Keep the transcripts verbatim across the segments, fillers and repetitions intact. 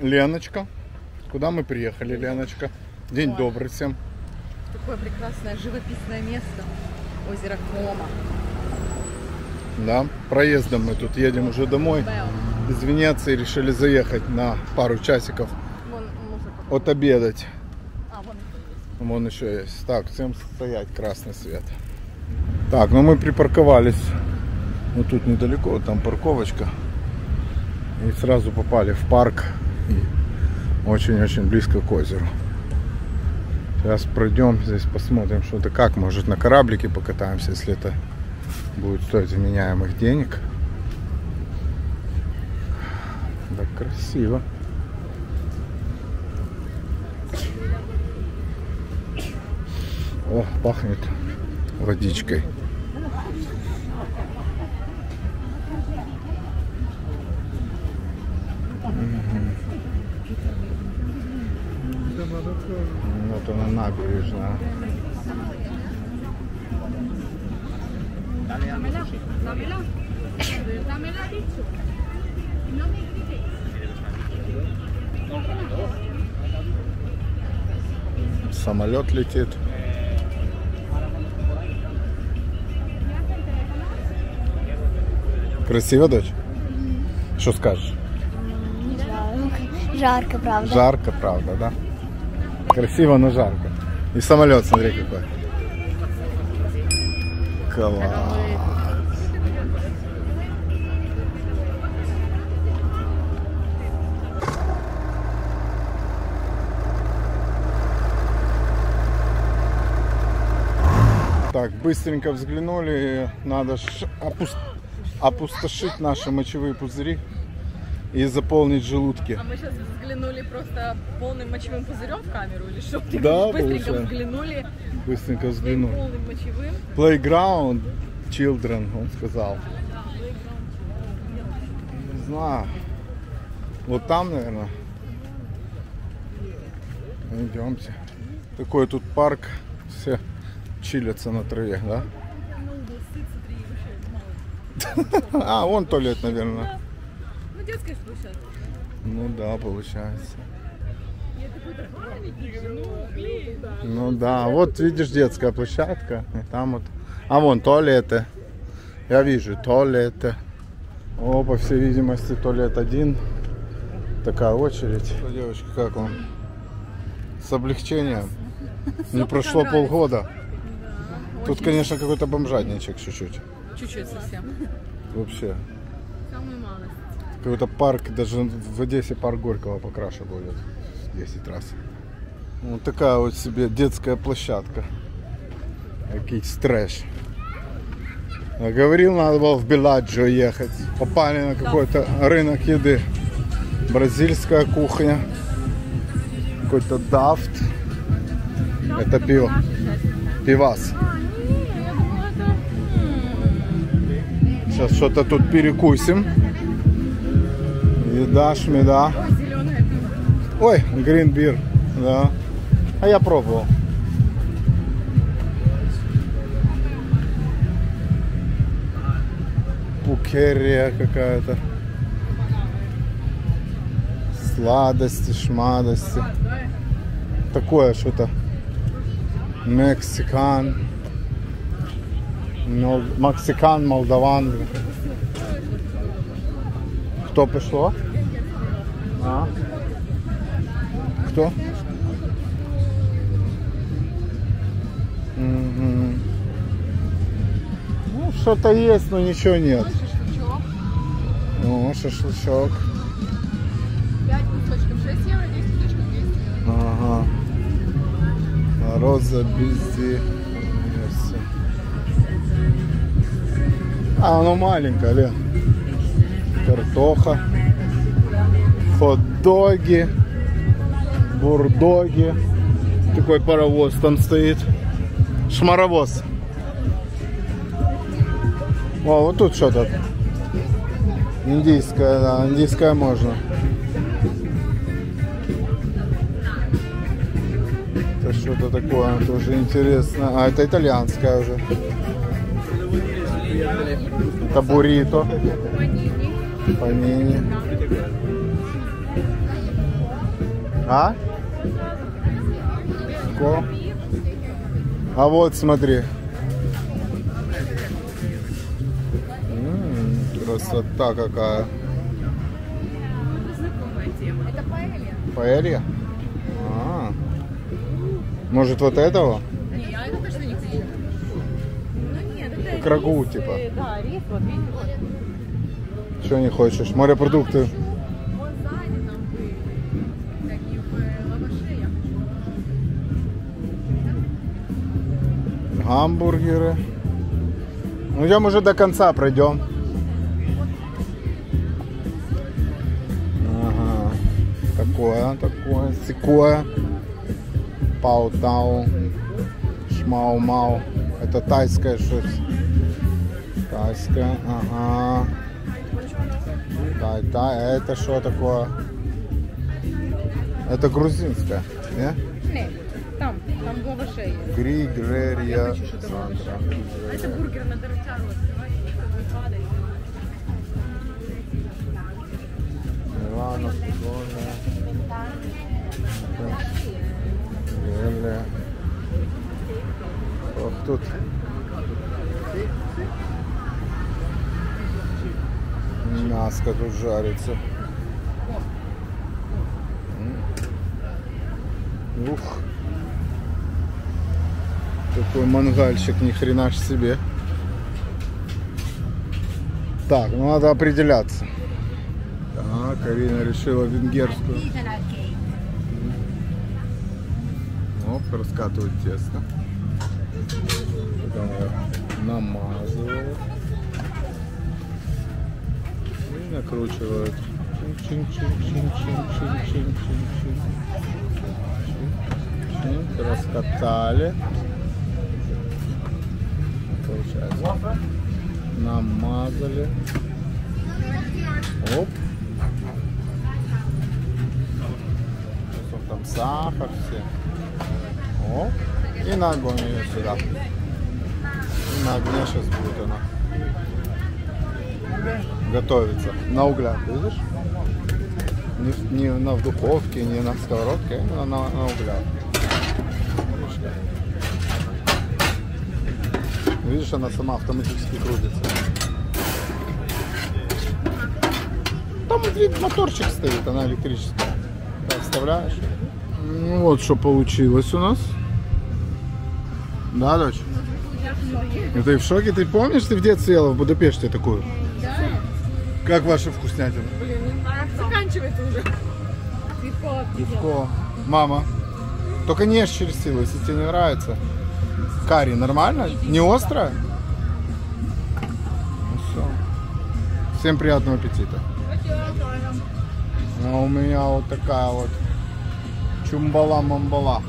Леночка. Куда мы приехали, Леночка? День Ой. добрый всем. Такое прекрасное живописное место. Озеро Кома. Да, проездом мы тут едем уже домой. Из Венеции решили заехать на пару часиков. Вон, отобедать. А, вон, вон еще есть. Так, всем стоять, красный свет. Так, ну мы припарковались. Вот тут недалеко, там парковочка. И сразу попали в парк. Очень-очень близко к озеру. Сейчас пройдем здесь, посмотрим, что-то как. Может, на кораблике покатаемся, если это будет стоить вменяемых денег. Так красиво. О, пахнет водичкой. Вот она, набережная. Самолет летит. Красиво, дочь? Что скажешь? Не знаю. Жарко, правда. Жарко, правда, да? Красиво, но жарко. И самолет, смотри какой. Класс. Так, быстренько взглянули. Надо опуст... опустошить наши мочевые пузыри и заполнить желудки. А мы сейчас взглянули просто полным мочевым пузырем в камеру или что? Да, быстренько получается. взглянули. Быстренько взглянули. Полным мочевым. Playground children, он сказал. Не знаю. Вот там, наверное. Идемте. Такой тут парк. Все чилятся на траве, да? А, вон туалет, наверное. Ну, детская площадка. Ну да, получается. Ну да, вот видишь, детская площадка. И там вот. А вон туалеты. Я вижу туалеты. О, по всей видимости, туалет один. Такая очередь. Девочки, как вам? С облегчением. Не прошло полгода. Тут, конечно, какой-то бомжатничек чуть-чуть. Чуть-чуть совсем. Вообще. Самую малость. Какой-то парк, даже в Одессе парк Горького покраше будет в десять раз. Вот такая вот себе детская площадка. Какой-то трэш. Я говорил, надо было в Беладжио ехать. Попали на какой-то рынок еды. Бразильская кухня. Какой-то дафт. Это пиво. Пивас. Сейчас что-то тут перекусим. Еда, шмеда. Ой, гринбир. Да. А я пробовал. Пукерия какая-то. Сладости, шмадости. Такое что-то. Мексикан. Мексикан, молдаван. Кто пришло? А? Кто? Угу. Ну, что-то есть, но ничего нет. О, шашлычок. пять кусочков шесть евро, десять кусочков двести евро. Ага. Роза безди. А, оно маленькое, Лен. Картоха. Хот-доги. Бурдоги. Такой паровоз там стоит. Шмаровоз. О, вот тут что-то. Индийское, да, индийское можно. Это что-то такое тоже интересно. А, это итальянское уже. Это буррито. Панини. А? Ко? А вот смотри. М-м, красота какая. Это паэлья. Паэлья? А. Может вот этого? Не, я это точно не хочу. Ну нет, это Как рагу, рис, типа. э, Да, рис, вот видишь. Что не хочешь? Морепродукты. Вот сзади там вы, такие в лаваше я хочу. Гамбургеры. Ну, идем уже до конца пройдем. Ага. Такое, такое. Секое. Пау-тау. Шмау-мау. Это тайское что-то. Тайское. Ага. Тай-тай. А это что такое? Это грузинское. Не? Не, там, там в лаваше есть. Григория. хочу что-то Сандра. А это бургер на дорогтяру открывать, и падает. Иванов, Голя. Геля. Ох, тут. Мяско тут жарится. Ух. Такой мангальщик, ни хрена ж себе. Так, ну надо определяться. Так, Карина решила венгерскую. Оп, раскатывают тесто. Потом намазывают. И накручивают. Чин-чин-чин-чин-чин-чин-чин-чин. Раскатали. Получается. Намазали. Оп. Там сахар все. Оп. И на огонь ее сюда. И на огне сейчас будет она готовиться. На углях, видишь? Не, не на в духовке, не на сковородке, а именно на, на углях. Видишь, она сама автоматически крутится. Там вид моторчик стоит, она электрическая. Так, вставляешь. Ну вот что получилось у нас. Да, дочь? Ну ты в шоке? Ты помнишь, ты в детстве ела в Будапеште такую? Да? Как ваша вкуснятина? Блин, ну заканчивается уже. Пивко. Пивко. Мама. Только не ешь через силу, если тебе не нравится. Карри нормально? Не острая? Ну все. Всем приятного аппетита. А у меня вот такая вот чумбала-мамбала.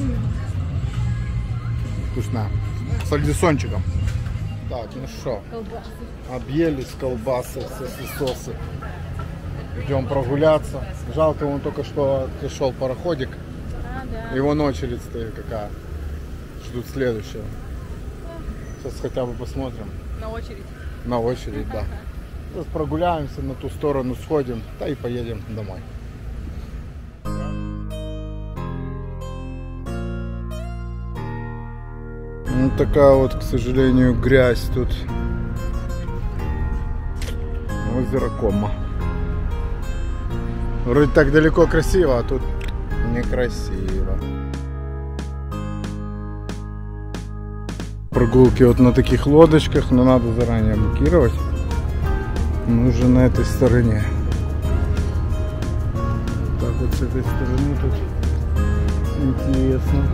Вкусная. С альдисончиком. Так, ну что, объелись колбасы, сосисы. Идем прогуляться. Жалко, он только что пришел пароходик. А, да. И вон очередь стоит какая. Ждут следующего. Сейчас хотя бы посмотрим. На очередь. На очередь, да. Сейчас прогуляемся, на ту сторону сходим, да и поедем домой. Вот такая вот, к сожалению, грязь тут. Озеро Кома. Вроде так далеко красиво, а тут некрасиво. Прогулки вот на таких лодочках, но надо заранее букировать. Мы уже на этой стороне. Так вот с этой стороны тут интересно.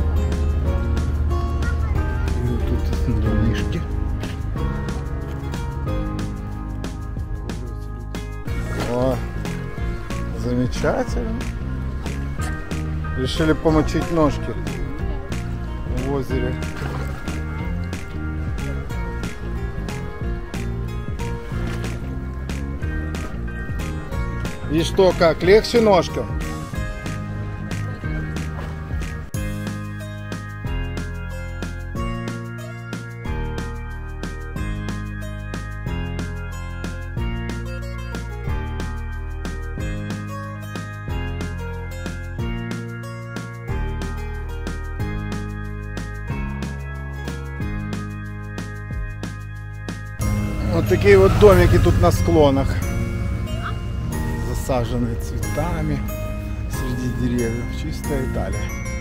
И вот тут домишки. О, замечательно. Решили помочить ножки в озере. И что, как, легче ножкам? Вот такие вот домики тут на склонах, засаженные цветами среди деревьев. Чистая Италия.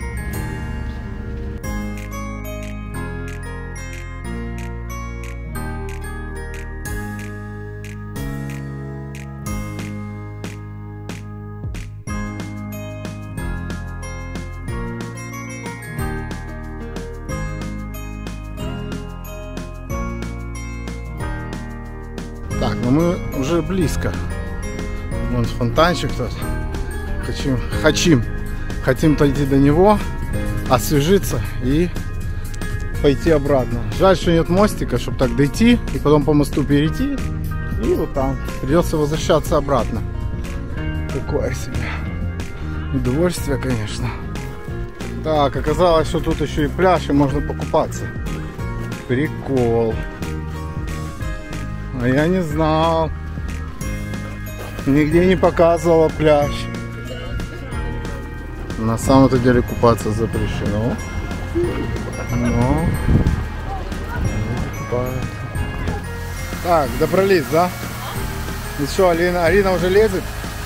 Так, ну мы уже близко. Вон фонтанчик тут. Хотим, хотим, хотим дойти до него, освежиться и пойти обратно. Жаль, что нет мостика, чтобы так дойти и потом по мосту перейти. И вот там придется возвращаться обратно. Такое себе удовольствие, конечно. Так, оказалось, что тут еще и пляж, и можно покупаться. Прикол. А я не знал. Нигде не показывала пляж. На самом-то деле купаться запрещено. Но... Так, добрались, да? Ну что, Алина, Алина уже лезет?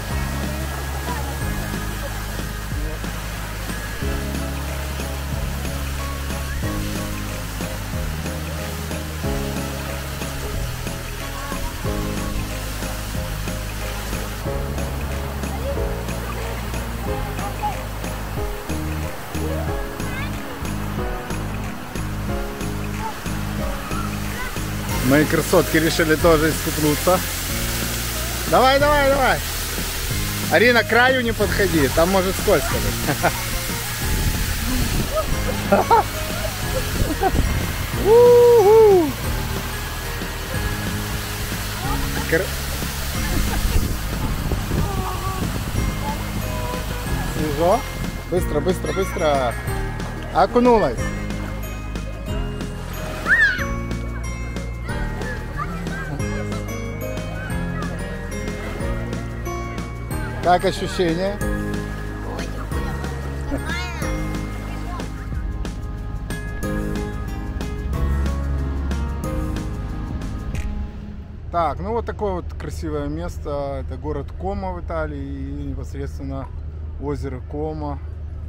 Мои красотки решили тоже искупнуться. Давай, давай, давай. Арина, к краю не подходи, там может скользко быть. Свежо? Быстро, быстро, быстро. Окунулась. Как ощущение? Так, ну вот такое вот красивое место. Это город Кома в Италии и непосредственно озеро Кома.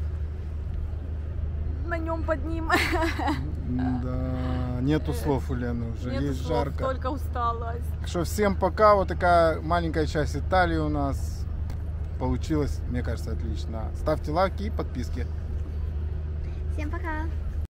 На нем под ним. Да, нету слов у Лены уже, Нету есть слов, жарко. только усталость. Так что всем пока. Вот такая маленькая часть Италии у нас. Получилось, мне кажется, отлично. Ставьте лайки и подписки. Всем пока.